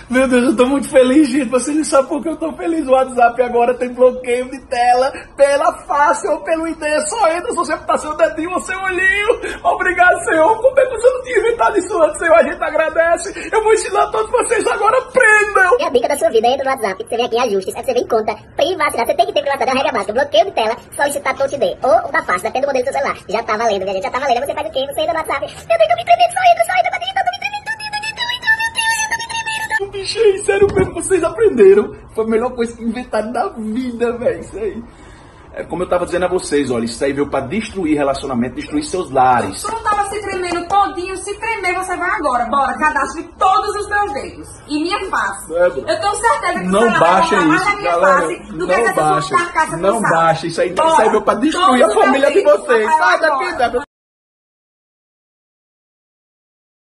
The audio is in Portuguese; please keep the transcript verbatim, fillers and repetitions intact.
Meu Deus, eu tô muito feliz, gente. Vocês não sabem por que eu tô feliz. O WhatsApp agora tem bloqueio de tela pela face ou pelo I D. Só entra se você botar seu dedinho ou seu olhinho. Obrigado, Senhor. Como é que você não tinha inventado isso antes, Senhor? A gente agradece. Eu vou ensinar a todos vocês agora. Aprendam. É a dica da sua vida. Entra no WhatsApp, você vem aqui em ajustes, aí você vem em conta, privacidade. Você tem que ter privacidade, é uma regra básica. Bloqueio de tela, solicitar Touch I D. Ou o da face, depende do modelo do seu celular. Já tá valendo, minha gente. Já tá valendo. Aí você faz o quê? Você entra no WhatsApp. Eu tenho que me tremer, só entra, só entra pra digitar, tô me tremendo. Bicho, aí, sério mesmo, vocês aprenderam. Foi a melhor coisa que inventaram na vida, velho. Isso aí. É como eu tava dizendo a vocês, olha, isso aí veio pra destruir relacionamento, destruir seus lares. Tu não tava se tremendo todinho, se tremer você vai agora. Bora, cadastre todos os meus dedos. E minha face. É, eu tenho certeza que não você baixa vai mais isso, na minha galera. face do Não que essa baixa. sua carcaça Não cansada. baixa. Isso aí, Bora, isso aí veio pra destruir a todos os família meus de dedos, vocês. vai lá Sai agora. daqui,